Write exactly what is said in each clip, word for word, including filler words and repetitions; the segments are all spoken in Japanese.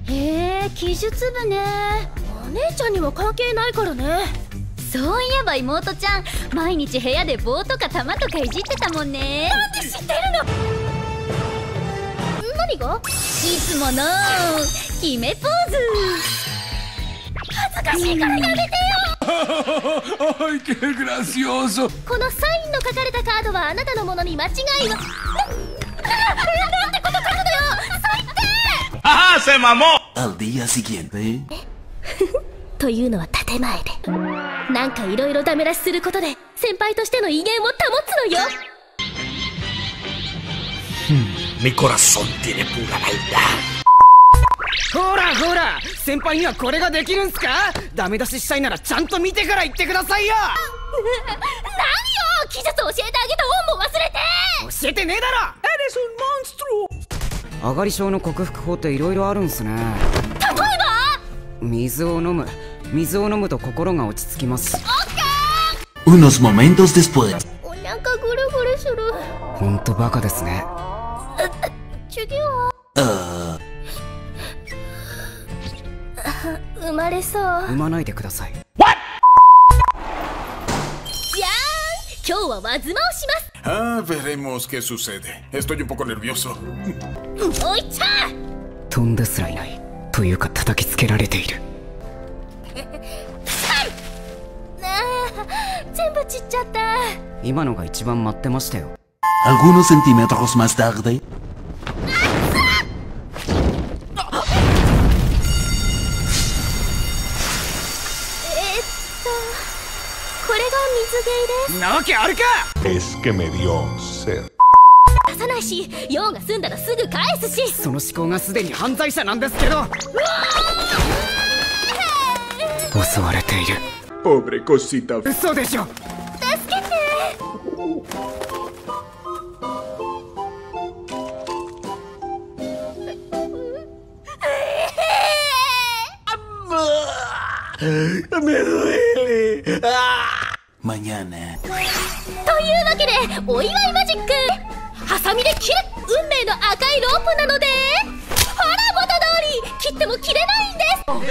へえ、技術部ね。お姉ちゃんには関係ないからね。 そういえば妹ちゃん、毎日部屋で棒とか玉とかいじってたもんね。 なんで知ってるの？何が？ いつもの決めポーズ。 恥ずかしいからやめてよ。 Ay, qué gracioso. このサインの書かれたカードはあなたのものに間違いは。な、な、なんてこと書くのよ。最低。 ¡Ah, se mamó! Al día siguiente. というのは建前で、なんかいろいろダメ出しすることで先輩としての威厳を保つのよ。 Mi corazón tiene pura maldad. ほらほら、先輩にはこれができるんすか？ダメ出ししたいならちゃんと見てから言ってくださいよ。 何よ、技術教えてあげた恩も忘れて。 教えてねえだろ。上がり症の克服法っていろいろあるんすね。 例えば水を飲む。水を飲むと心が落ち着きます。 オッケ Unos momentos después. ー。お腹ぐるぐるする。 ほんとバカですね。 授業 Uh, 生まれそう。 産まないでください。 じゃーん、今日は輪妻をします。 Ah, veremos qué sucede. Estoy un poco nervioso. おいちゃん、 飛んですらいない。というか叩きつけられている。 あー、全部散っちゃった。 今のが一番待ってましたよ。 algunos centímetros más tarde. えーっとこれが水毛入れ。 なわけあるか。 Es que me dio sed. 出さないし、用が済んだらすぐ返すし。 その思考がすでに犯罪者なんですけど。襲われている。 Pobre cosita. 嘘でしょ。 助けて。 Me duele. Mañana. というわけでお祝いマジック。ハサミで切る運命の赤いロープなので、ほら元通り切っても切れないんです。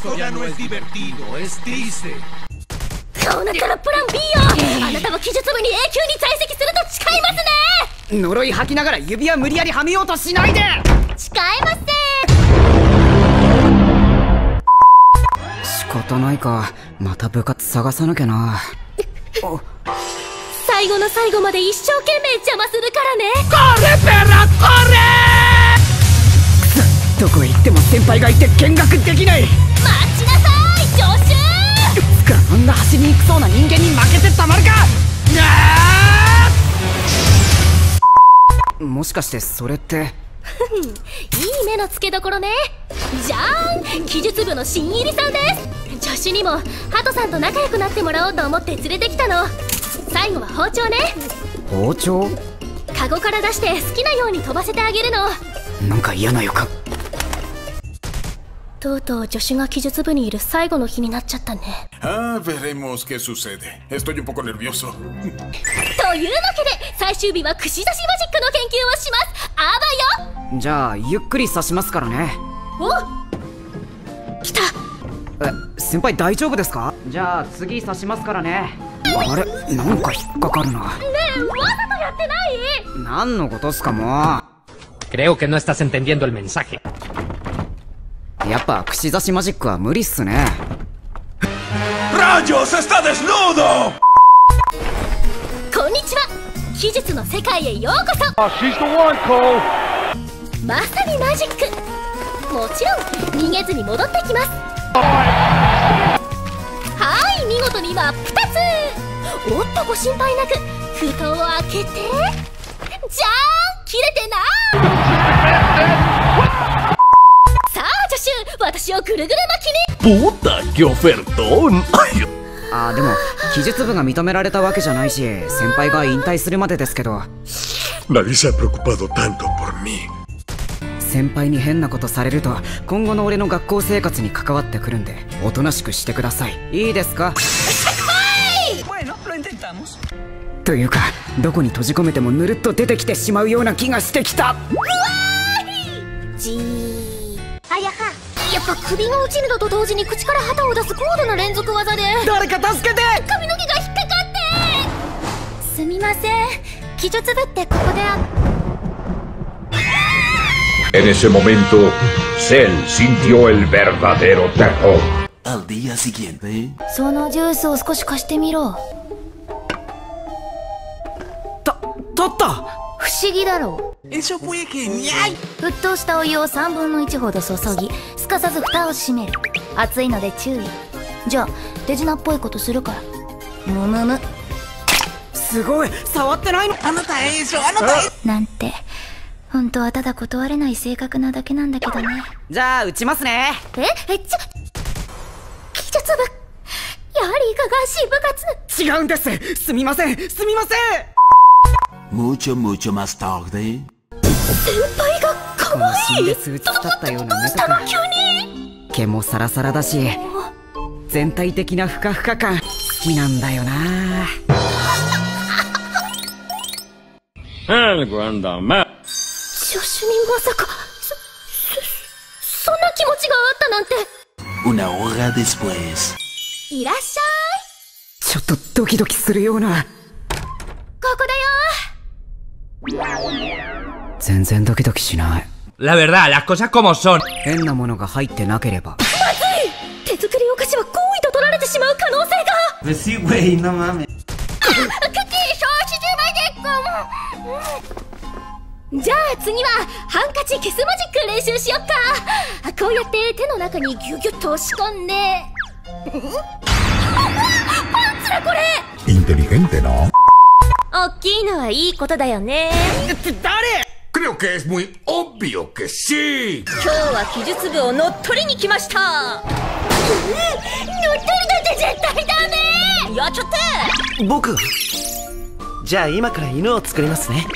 Esto ya no es divertido, es triste. こうなったらプラン ビー よ。あなたは技術部に永久に在籍すると誓いますね。 呪い吐きながら指輪無理やりはめようとしないで。 誓えません。 仕方ないか。また部活探さなきゃな。 最後の最後まで一生懸命邪魔するからね。 コレペラコレー。どこへ行っても先輩がいて見学できない。 待ちなさい助手。 つかあんな走りにくそうな人間に負けてたまるか。もしかしてそれっていい目の付けどころね。じゃーん、技術部の新入りさんです。助手にもハトさんと仲良くなってもらおうと思って連れてきたの。最後は包丁ね。 包丁？ カゴから出して好きなように飛ばせてあげるの。 なんか嫌な予感。 とうとう助手が技術部にいる最後の日になっちゃったね。 Ah, veremos qué sucede. Estoy un poco nervioso. というわけで最終日は串刺しマジックの研究をします。あばよ。 じゃあゆっくり刺しますからね。 お、来た。 え、先輩大丈夫ですか？じゃあ次刺しますからね。あれ、なんか引っかかるな。 ねえ、わざとやってない？ 何のことっすかもう。 Creo que no estás entendiendo el mensaje. やっぱ串刺しマジックは無理っすね。 ¡Rayos! ¡Está desnudo! こんにちは。技術の世界へようこそ。まさにマジック。もちろん逃げずに戻ってきます。はい、見事に真っ二つ。おっとご心配なく封筒を開けて、じゃーん、切れてない。さあ助手、私をぐるぐる巻きに。 ¡Puta! ¡Qué ofertón! あーでも技術部が認められたわけじゃないし、先輩が引退するまでですけど。 Nadie se ha preocupado tanto por mí. 先輩に変なことされると今後の俺の学校生活に関わってくるんで、おとなしくしてください。いいですか？というかどこに閉じ込めてもぬるっと出てきてしまうような気がしてきた。 じーあやは。 やっぱ首が落ちるのと同時に口から旗を出す高度な連続技で誰か助けて。 髪の毛が引っかかって。 すみません、鬼術部ってここで。 En ese momento, Cell sintió el verdadero terror. Al día siguiente, そのジュースを少し貸してみろ。 た取った。 不思議だろう。 eso fue genial. 沸騰したお湯をさんぶんのいちほど注ぎ、すかさず蓋を閉める。熱いので注意。じゃあ手品っぽいことするから。むむむ。 すごい、触ってないの。 Anota eso, anota eso. なんて本当はただ断れない性格なだけなんだけどね。 じゃあ打ちますね。 ええちょ技術部、やはりいかがわしい部活。 違うんです。すみません、すみません。 Mucho, mucho más tarde. 先輩が可愛い。 でスーツ使ったような目とどうかしたの急に。 毛もサラサラだし、全体的なふかふか感好きなんだよな。 Algo anda mal. 助手にまさかそそそんな気持ちがあったなんて。 Una hora después. いらっしゃい。 ちょっとドキドキするような。 ここだよ。 全然ドキドキしない。 La verdad, las cosas como son. 変なものが入ってなければ。 手作りお菓子は好意と取られてしまう可能性が。 Pues sí, güey, no mames. クッキー消費じゃないでっか。じゃあ次はハンカチ消すマジック練習しよっか。こうやって手の中にギュギュッと押し込んで。パンツだこれ。 Inteligente, ¿no? 大きいのはいいことだよね。 Creo que es muy obvio que sí. 今日は技術部を乗っ取りに来ました。乗っ取りなんて絶対ダメ。やっちゃって。 僕が。じゃあ今から犬を作りますね。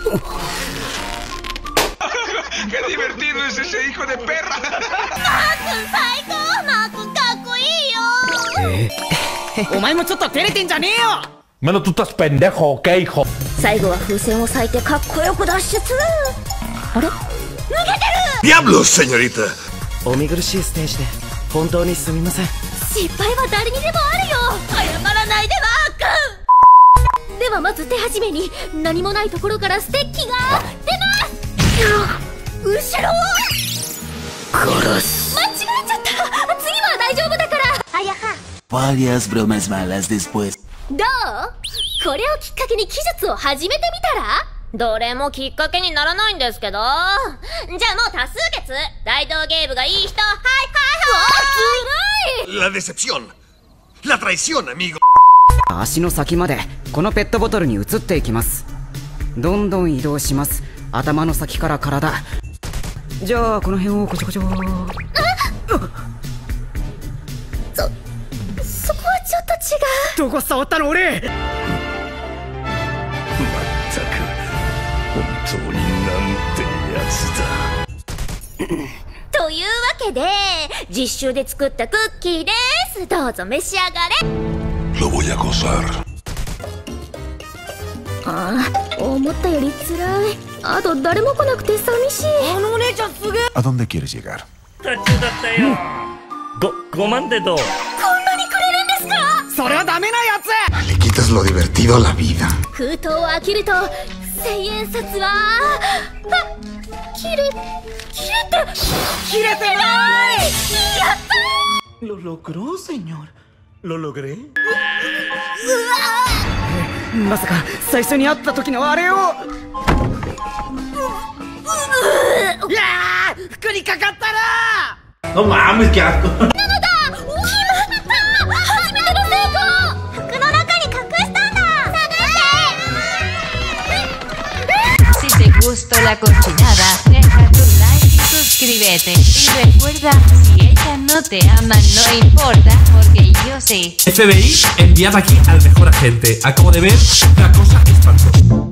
¡Qué divertido es ese hijo de perra! マー君最高。マー君かっこいいよ。 お前もちょっと照れてんじゃねえよ。 Mano, tú estás pendejo, ¿qué, hijo? 最後は風船を裂いてかっこよく脱出。あれ、抜けてる。 ¡Diablos, señorita! お見苦しいステージで本当にすみません。 失敗は誰にでもあるよ。謝らないでマー君。ではまず手始めに何もないところからステッキが出ます。後ろ殺す。間違えちゃった。次は大丈夫だから。あやは。 Varias bromas malas después. どう？これをきっかけに技術を始めてみたら？どれもきっかけにならないんですけど。じゃあもう多数決。大道芸部がいい人、はいはいはい。ずるい。 La decepción. La traición, amigo. 足の先までこのペットボトルに移っていきます。どんどん移動します。頭の先から体。じゃあこの辺をこちょこちょ。 そ、そこはちょっと違う。 どこ触ったの俺。 全く本当になんてやつだ。 というわけで実習で作ったクッキーです。どうぞ召し上がれ。 Lo voy a gozar. ああ、思ったより辛い。あと誰も来なくて寂しい。あのお姉ちゃんすげえ。 ¿A dónde quieres llegar? ご、ごまんでどう？ こんなにくれるんですか？ それはダメなやつ。 Le quitas lo divertido a la vida. 封筒を開けると千円札はあ、切れ切れて切れてない。 やったー。 Lo logró, señor. Lo logré. まさか最初に会った時のあれを。いやー、服にかかったな。 No mames, qué asco. なのだ。決まった。初めての成功。服の中に隠したんだ。探して。 Si te gustó la cochinada, deja tu like y suscríbete. Y recuerda, si ella no te ama, no importa, porque yo sí. F B I, enviad aquí al mejor agente. Acabo de ver una cosa espantosa.